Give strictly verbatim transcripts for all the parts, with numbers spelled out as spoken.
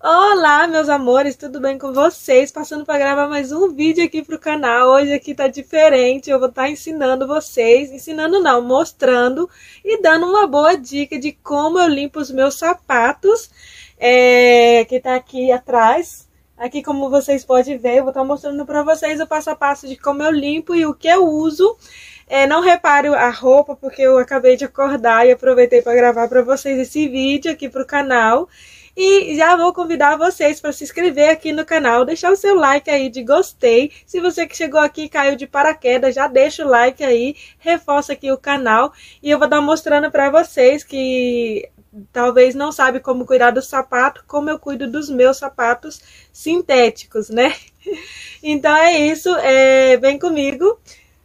Olá, meus amores, tudo bem com vocês? Passando para gravar mais um vídeo aqui pro canal. Hoje aqui tá diferente, eu vou estar ensinando vocês, ensinando não, mostrando e dando uma boa dica de como eu limpo os meus sapatos, é, que tá aqui atrás. Aqui, como vocês podem ver, eu vou estar mostrando para vocês o passo a passo de como eu limpo e o que eu uso. É, não repare a roupa, porque eu acabei de acordar e aproveitei para gravar para vocês esse vídeo aqui pro canal. E já vou convidar vocês para se inscrever aqui no canal, deixar o seu like aí de gostei. Se você que chegou aqui e caiu de paraquedas, já deixa o like aí, reforça aqui o canal. E eu vou estar mostrando para vocês que talvez não sabe como cuidar do sapato, como eu cuido dos meus sapatos sintéticos, né? Então é isso, é, vem comigo.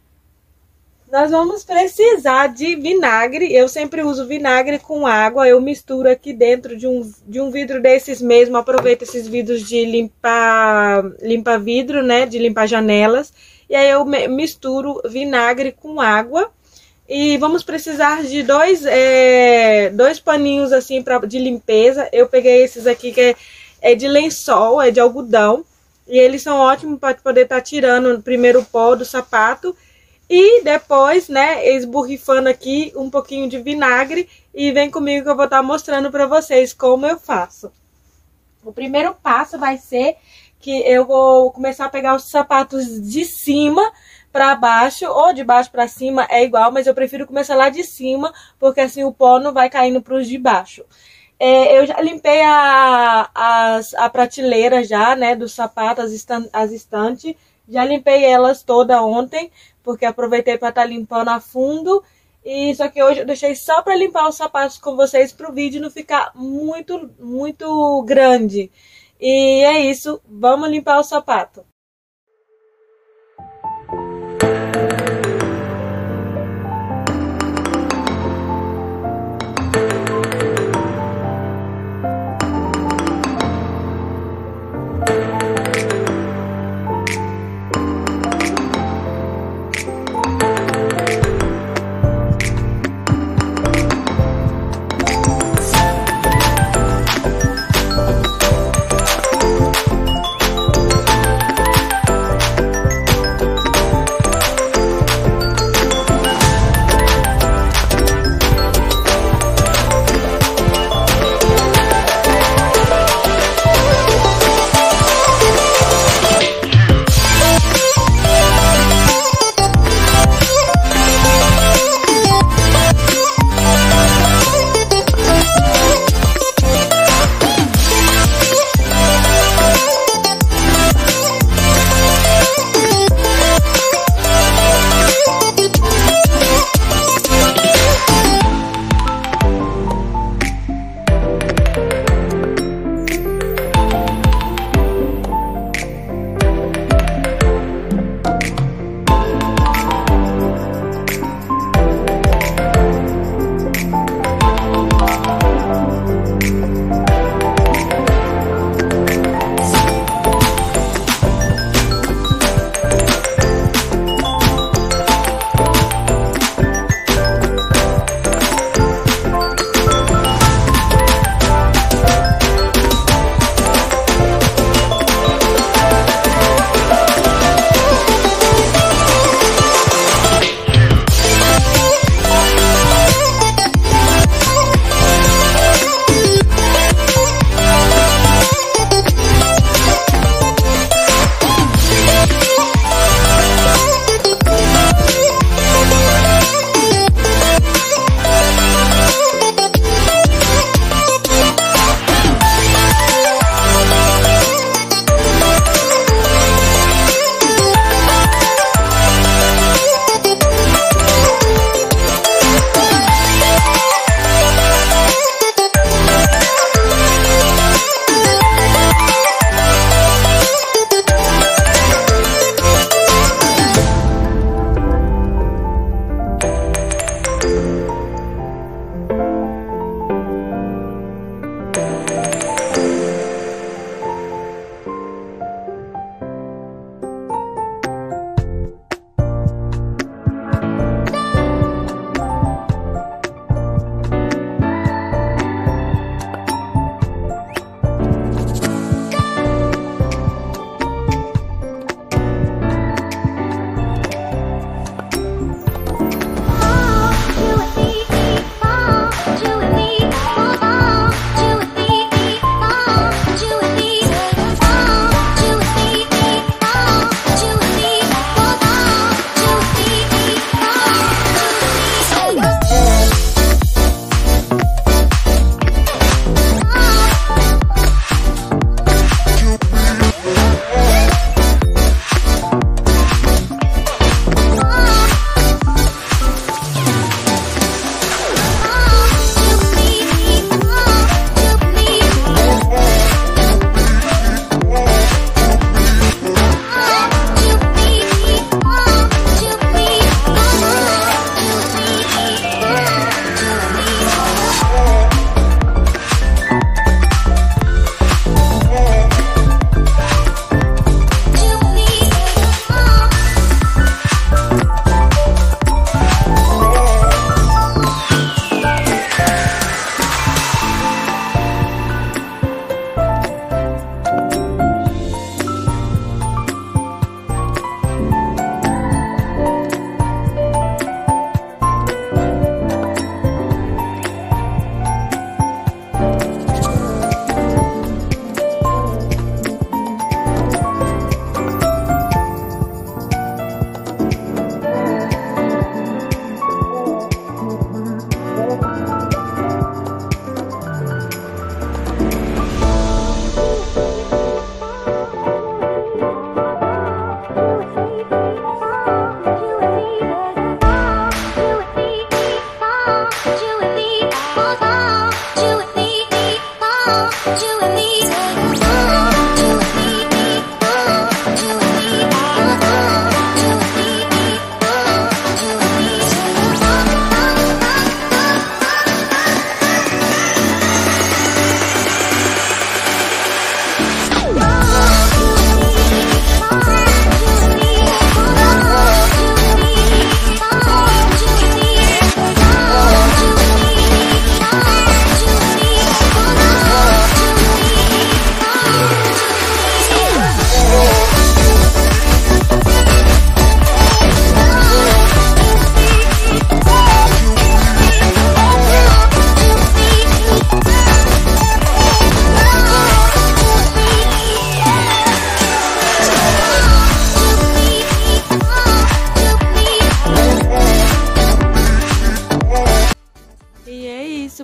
Nós vamos precisar de vinagre. Eu sempre uso vinagre com água. Eu misturo aqui dentro de um, de um vidro desses mesmo. Aproveito esses vidros de limpar, limpar vidro, né? De limpar janelas. E aí eu misturo vinagre com água. E vamos precisar de dois, é, dois paninhos assim pra, de limpeza. Eu peguei esses aqui que é, é de lençol, é de algodão. E eles são ótimos para poder estar tá tirando o primeiro pó do sapato. E depois, né, esborrifando aqui um pouquinho de vinagre. E vem comigo que eu vou estar mostrando para vocês como eu faço. O primeiro passo vai ser que eu vou começar a pegar os sapatos de cima para baixo, ou de baixo para cima, é igual. Mas eu prefiro começar lá de cima, porque assim o pó não vai caindo para os de baixo. É, eu já limpei a, a, a prateleira já, né, dos sapatos, as, estan as estantes. Já limpei elas toda ontem, porque aproveitei para estar tá limpando a fundo. E só que hoje eu deixei só para limpar os sapatos com vocês para o vídeo não ficar muito, muito grande. E é isso, vamos limpar o sapato.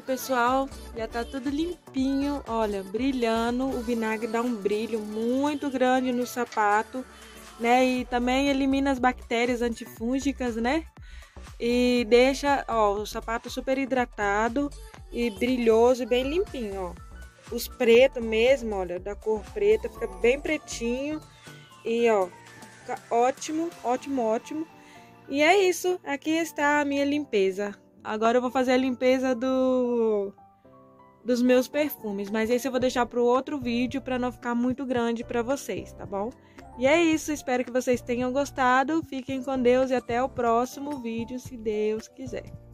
pessoal, já tá tudo limpinho, olha, brilhando. O vinagre dá um brilho muito grande no sapato, né? E também elimina as bactérias antifúngicas, né? E deixa, ó, o sapato super hidratado e brilhoso e bem limpinho, ó. Os pretos mesmo, olha, da cor preta, fica bem pretinho e, ó, fica ótimo, ótimo, ótimo. E é isso, aqui está a minha limpeza. Agora eu vou fazer a limpeza do dos meus perfumes, mas esse eu vou deixar para o outro vídeo para não ficar muito grande para vocês, tá bom? E é isso, espero que vocês tenham gostado. Fiquem com Deus e até o próximo vídeo, se Deus quiser.